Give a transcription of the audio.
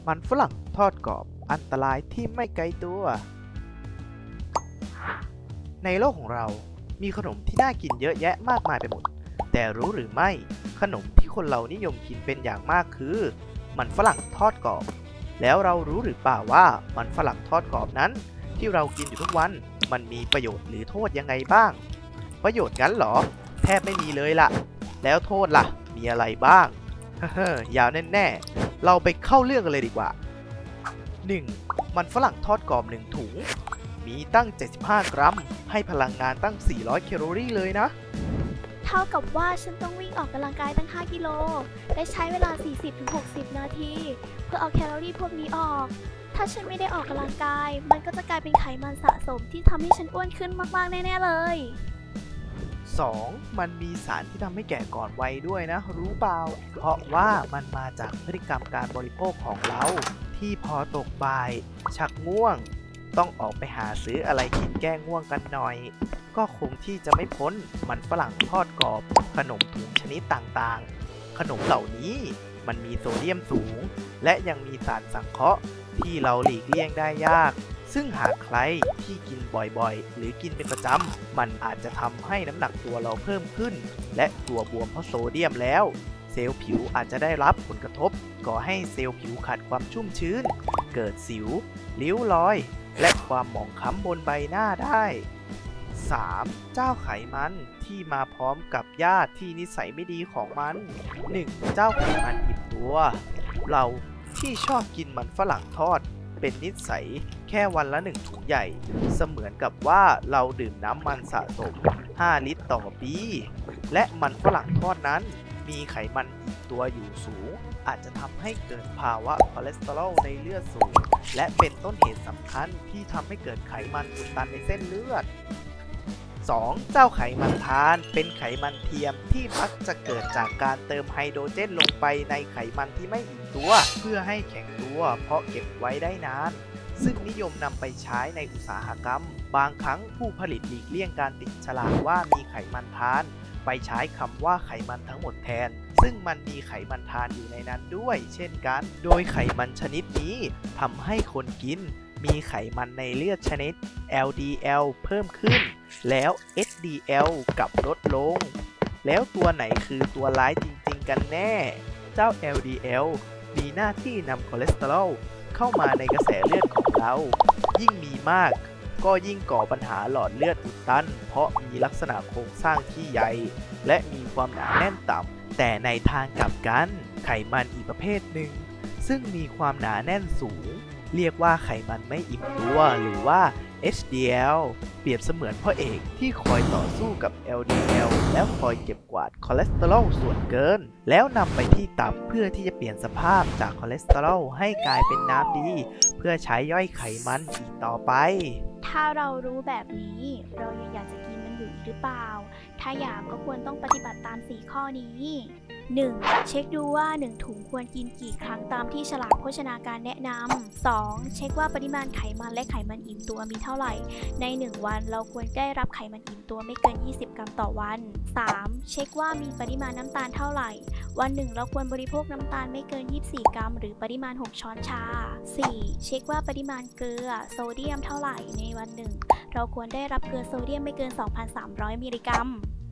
มันฝรั่งทอดกรอบอันตรายที่ไม่ไกลตัวในโลกของเรามีขนมที่น่ากินเยอะแยะมากมายไปหมดแต่รู้หรือไม่ขนมที่คนเรานิยมกินเป็นอย่างมากคือมันฝรั่งทอดกรอบแล้วเรารู้หรือเปล่าว่ามันฝรั่งทอดกรอบนั้นที่เรากินอยู่ทุกวันมันมีประโยชน์หรือโทษยังไงบ้างประโยชน์งั้นเหรอแทบไม่มีเลยล่ะแล้วโทษล่ะมีอะไรบ้างยาวแน่ๆเราไปเข้าเรื่องกันเลยดีกว่า 1. มันฝรั่งทอดกรอบ1ถุงมีตั้ง75 กรัมให้พลังงานตั้ง400 แคลอรี่เลยนะเท่ากับว่าฉันต้องวิ่งออกกำลังกายตั้ง5 กิโลและใช้เวลา 40-60 นาทีเพื่อเอาแคลอรี่พวกนี้ออกถ้าฉันไม่ได้ออกกำลังกายมันก็จะกลายเป็นไขมันสะสมที่ทำให้ฉันอ้วนขึ้นมากๆแน่ๆเลย 2. มันมีสารที่ทำให้แก่ก่อนวัยด้วยนะรู้เปล่าเพราะว่ามันมาจากพฤติกรรมการบริโภคของเราที่พอตกบ่ายชักง่วงต้องออกไปหาซื้ออะไรกินแก้ง่วงกันหน่อยก็คงที่จะไม่พ้นมันฝรั่งทอดกรอบขนมถุงชนิดต่างๆขนมเหล่านี้มันมีโซเดียมสูงและยังมีสารสังเคราะห์ที่เราหลีกเลี่ยงได้ยากซึ่งหากใครที่กินบ่อยๆหรือกินเป็นประจำมันอาจจะทำให้น้ำหนักตัวเราเพิ่มขึ้นและตัวบวมเพราะโซเดียมแล้วเซลล์ผิวอาจจะได้รับผลกระทบก่อให้เซลล์ผิวขาดความชุ่มชื้นเกิดสิวริ้วรอยและความหมองคล้ำบนใบหน้าได้ 3. เจ้าไขมันที่มาพร้อมกับญาติที่นิสัยไม่ดีของมัน 1. เจ้าไขมันอิ่มตัวเราที่ชอบกินมันฝรั่งทอดเป็นนิสัยแค่วันละ1ถุงใหญ่เสมือนกับว่าเราดื่มน้ำมันสะสม5 ลิตรต่อปีและมันฝรั่งทอดนั้นมีไขมันอิ่มตัวอยู่สูงอาจจะทำให้เกิดภาวะคอเลสเตอรอลในเลือดสูงและเป็นต้นเหตุสำคัญที่ทำให้เกิดไขมันอุดตันในเส้นเลือด 2. เจ้าไขมันทานเป็นไขมันเทียมที่มักจะเกิดจากการเติมไฮโดรเจนลงไปในไขมันที่ไม่อิ่มตัวเพื่อให้แข็งตัวเพราะเก็บไว้ได้นานซึ่งนิยมนำไปใช้ในอุตสาหกรรมบางครั้งผู้ผลิตหลีกเลี่ยงการติดฉลากว่ามีไขมันทานไปใช้คำว่าไขมันทั้งหมดแทนซึ่งมันมีไขมันทานอยู่ในนั้นด้วยเช่นกันโดยไขมันชนิดนี้ทำให้คนกินมีไขมันในเลือดชนิด LDL เพิ่มขึ้นแล้ว HDL กลับลดลงแล้วตัวไหนคือตัวร้ายจริงๆกันแน่เจ้า LDL มีหน้าที่นำคอเลสเตอรอลเข้ามาในกระแสเลือดของเรายิ่งมีมากก็ยิ่งก่อปัญหาหลอดเลือดอุดตันเพราะมีลักษณะโครงสร้างที่ใหญ่และมีความหนาแน่นต่ำแต่ในทางกลับกันไขมันอีกประเภทหนึ่งซึ่งมีความหนาแน่นสูงเรียกว่าไขมันไม่อิ่มตัวหรือว่า HDL เปรียบเสมือนพ่อเอกที่คอยต่อสู้กับ LDL แล้วคอยเก็บกวาดคอเลสเตอรอลส่วนเกินแล้วนำไปที่ตับเพื่อที่จะเปลี่ยนสภาพจากคอเลสเตอรอลให้กลายเป็นน้ำดีเพื่อใช้ย่อยไขมันอีกต่อไปถ้าเรารู้แบบนี้เรายังอยากจะกินมันอยู่อีกหรือเปล่าถ้าอยากก็ควรต้องปฏิบัติตาม4ข้อนี้ 1. เช็คดูว่า1ถุงควรกินกี่ครั้งตามที่ฉลากโภชนาการแนะนำ 2. เช็คว่าปริมาณไขมันและไขมันอิ่มตัวมีเท่าไหร่ใน1วันเราควรได้รับไขมันอิ่มตัวไม่เกิน20 กรัมต่อวัน 3. เช็คว่ามีปริมาณน้ำตาลเท่าไหร่วันหนึ่งเราควรบริโภคน้ำตาลไม่เกิน24 กรัมหรือปริมาณ6 ช้อนชา 4. เช็คว่าปริมาณเกลือโซเดียมเท่าไหร่ในวันหนึ่งเราควรได้รับเกลือโซเดียมไม่เกิน 2,300 มิลลิกรัม